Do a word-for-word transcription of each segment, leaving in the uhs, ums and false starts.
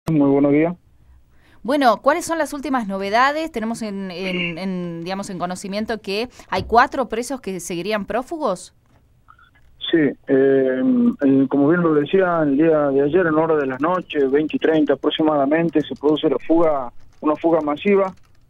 Muy buenos días. Bueno, ¿cuáles son las últimas novedades? Tenemos en, en, en, digamos, en conocimiento que hay cuatro presos que seguirían prófugos. Sí, eh, eh, como bien lo decía, el día de ayer, en hora de la noche, veinte y treinta aproximadamente, se produce la fuga, una fuga masiva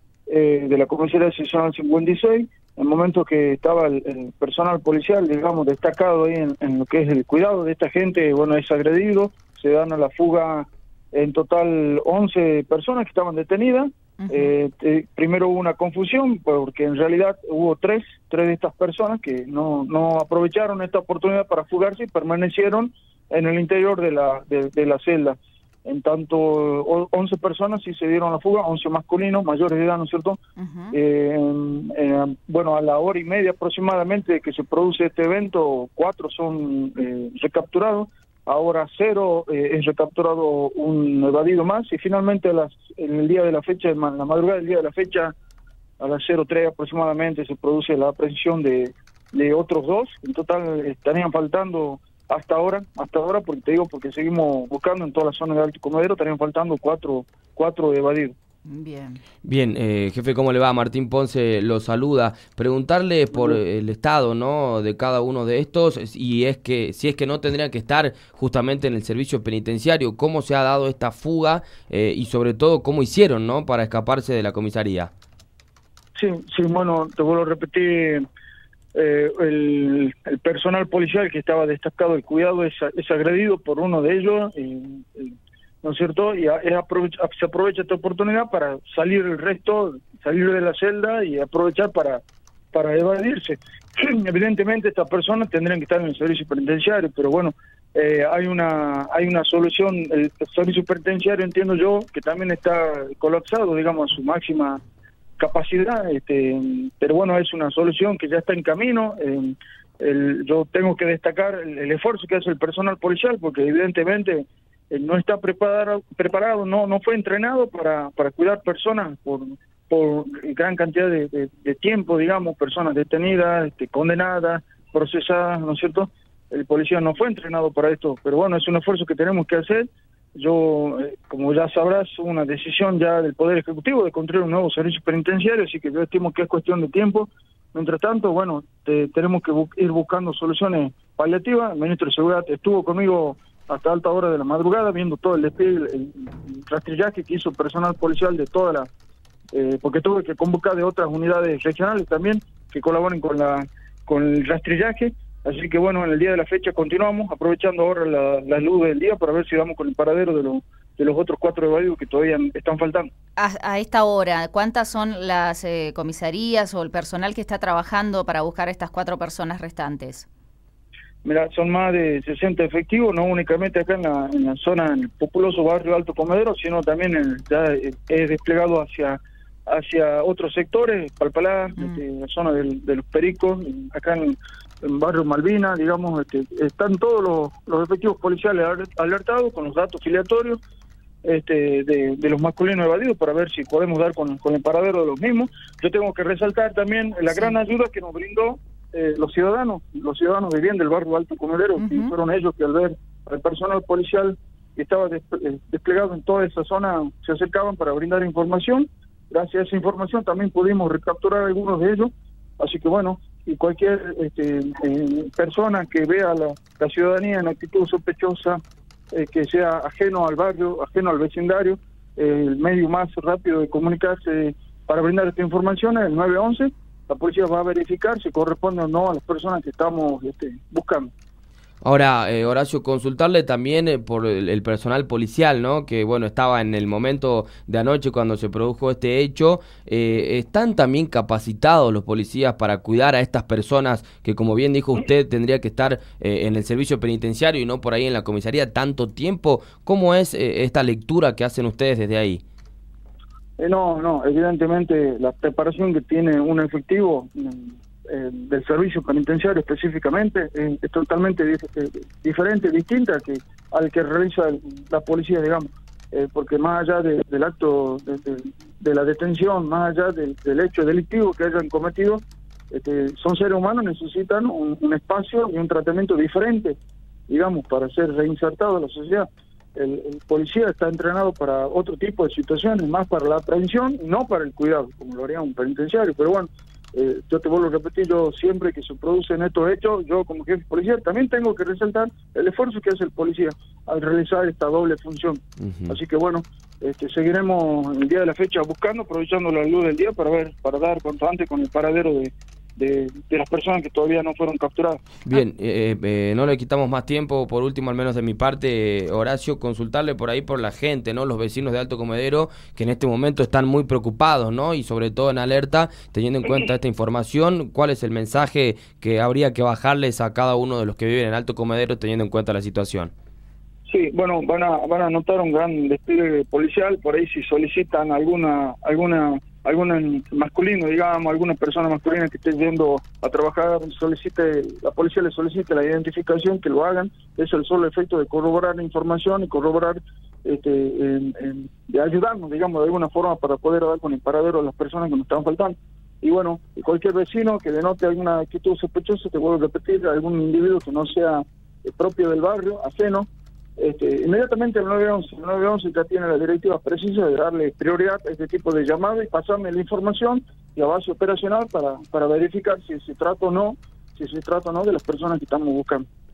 eh, de la comisaría seccional cincuenta y seis, en el momento que estaba el, el personal policial, digamos, destacado ahí en, en lo que es el cuidado de esta gente, bueno, es agredido, se dan a la fuga en total once personas que estaban detenidas. Uh-huh. Eh, eh, primero hubo una confusión porque en realidad hubo tres, tres de estas personas que no, no aprovecharon esta oportunidad para fugarse y permanecieron en el interior de la, de, de la celda. En tanto, once personas sí se dieron la fuga, once masculinos, mayores de edad, ¿no es cierto? Uh-huh. eh, eh, bueno, a la hora y media aproximadamente que se produce este evento, cuatro son eh, recapturados. Ahora cero eh, es recapturado un evadido más y finalmente a las, en el día de la fecha, en la madrugada del día de la fecha, a las cero tres aproximadamente se produce la aprehensión de, de otros dos. En total estarían faltando hasta ahora, hasta ahora porque te digo, porque seguimos buscando en toda la zona de Alto Comedero, estarían faltando cuatro, cuatro evadidos. Bien. Bien, eh, jefe, ¿cómo le va? Martín Ponce lo saluda. Preguntarle por el estado, ¿no?, de cada uno de estos y es que si es que no tendrían que estar justamente en el servicio penitenciario, cómo se ha dado esta fuga eh, y sobre todo cómo hicieron, ¿no?, para escaparse de la comisaría. Sí, sí, bueno, te vuelvo a repetir, eh, el, el personal policial que estaba destacado, el cuidado es, es agredido por uno de ellos, eh, eh, ¿no es cierto? Y a, es aprovecha, se aprovecha esta oportunidad para salir el resto, salir de la celda y aprovechar para, para evadirse. Evidentemente estas personas tendrían que estar en el servicio penitenciario, pero bueno, eh, hay una hay una solución. El servicio penitenciario, entiendo yo, que también está colapsado, digamos, a su máxima capacidad, este, pero bueno, es una solución que ya está en camino. Eh, el, yo tengo que destacar el, el esfuerzo que hace el personal policial, porque evidentemente eh, no está preparado, preparado no no fue entrenado para, para cuidar personas por, por gran cantidad de, de, de tiempo, digamos, personas detenidas, este, condenadas, procesadas, ¿no es cierto? El policía no fue entrenado para esto, pero bueno, es un esfuerzo que tenemos que hacer. Yo, eh, como ya sabrás, una decisión ya del Poder Ejecutivo de construir un nuevo servicio penitenciario, así que yo estimo que es cuestión de tiempo. Mientras tanto, bueno, te, tenemos que bu ir buscando soluciones paliativas. El ministro de Seguridad estuvo conmigo hasta alta hora de la madrugada, viendo todo el despliegue, el, el rastrillaje que hizo el personal policial de toda la... Eh, porque tuve que convocar de otras unidades regionales también, que colaboren con, la, con el rastrillaje. Así que bueno, en el día de la fecha continuamos, aprovechando ahora la, la luz del día para ver si vamos con el paradero de, lo, de los otros cuatro evadidos que todavía están faltando. A, a esta hora, ¿cuántas son las eh, comisarías o el personal que está trabajando para buscar a estas cuatro personas restantes? Mira, son más de sesenta efectivos, no únicamente acá en la, en la zona, en el populoso barrio Alto Comedero, sino también en, ya es desplegado hacia hacia otros sectores, Palpalá, mm. este, la zona del, de los Pericos, acá en, en barrio Malvina, digamos, este, están todos los, los efectivos policiales alertados con los datos filiatorios este, de, de los masculinos evadidos para ver si podemos dar con, con el paradero de los mismos. Yo tengo que resaltar también la sí. gran ayuda que nos brindó eh, los ciudadanos, los ciudadanos de bien del barrio Alto Comedero, uh-huh. que fueron ellos que al ver al personal policial que estaba des, desplegado en toda esa zona se acercaban para brindar información. Gracias a esa información también pudimos recapturar algunos de ellos, así que bueno, y cualquier este, eh, persona que vea la, la ciudadanía en actitud sospechosa, eh, que sea ajeno al barrio, ajeno al vecindario, eh, el medio más rápido de comunicarse para brindar esta información es el nueve once. La policía va a verificar si corresponde o no a las personas que estamos este, buscando. Ahora, eh, Horacio, consultarle también eh, por el, el personal policial, ¿no?, que bueno, estaba en el momento de anoche cuando se produjo este hecho. Eh, ¿Están también capacitados los policías para cuidar a estas personas que, como bien dijo usted, tendría que estar eh, en el servicio penitenciario y no por ahí en la comisaría tanto tiempo? ¿Cómo es eh, esta lectura que hacen ustedes desde ahí? Eh, no, no, evidentemente la preparación que tiene un efectivo eh, del servicio penitenciario específicamente eh, es totalmente dif eh, diferente, distinta que al que realiza el, la policía, digamos, eh, porque más allá de, del acto de, de, de la detención, más allá de, del hecho delictivo que hayan cometido, este, son seres humanos, necesitan un, un espacio y un tratamiento diferente, digamos, para ser reinsertados en la sociedad. el, el policía está entrenado para otro tipo de situaciones, más para la prevención, no para el cuidado, como lo haría un penitenciario. Pero bueno, eh, yo te vuelvo a repetir, yo siempre que se producen estos hechos, yo como jefe policial también tengo que resaltar el esfuerzo que hace el policía al realizar esta doble función. Uh-huh. Así que bueno, este, seguiremos el día de la fecha buscando, aprovechando la luz del día para ver, para dar cuanto antes con el paradero de De, de las personas que todavía no fueron capturadas. Bien, eh, eh, no le quitamos más tiempo. Por último, al menos de mi parte, Horacio, consultarle por ahí por la gente, ¿no? Los vecinos de Alto Comedero, que en este momento están muy preocupados, ¿no? Y sobre todo en alerta, teniendo en cuenta esta información, ¿cuál es el mensaje que habría que bajarles a cada uno de los que viven en Alto Comedero teniendo en cuenta la situación? Sí, bueno, van a van a notar un gran despliegue policial. Por ahí si solicitan alguna alguna alguna masculino, digamos, alguna persona masculina que esté yendo a trabajar, solicite, la policía le solicite la identificación, que lo hagan. Es el solo efecto de corroborar la información y corroborar, este, en, en, de ayudarnos, digamos, de alguna forma para poder dar con el paradero a las personas que nos están faltando. Y bueno, cualquier vecino que denote alguna actitud sospechosa, te vuelvo a repetir, algún individuo que no sea propio del barrio, ajeno, Este, inmediatamente el nueve once, el nueve once ya tiene las directivas precisas de darle prioridad a este tipo de llamadas y pasarme la información y la base operacional para, para verificar si se trata o no, si se trata o no de las personas que estamos buscando.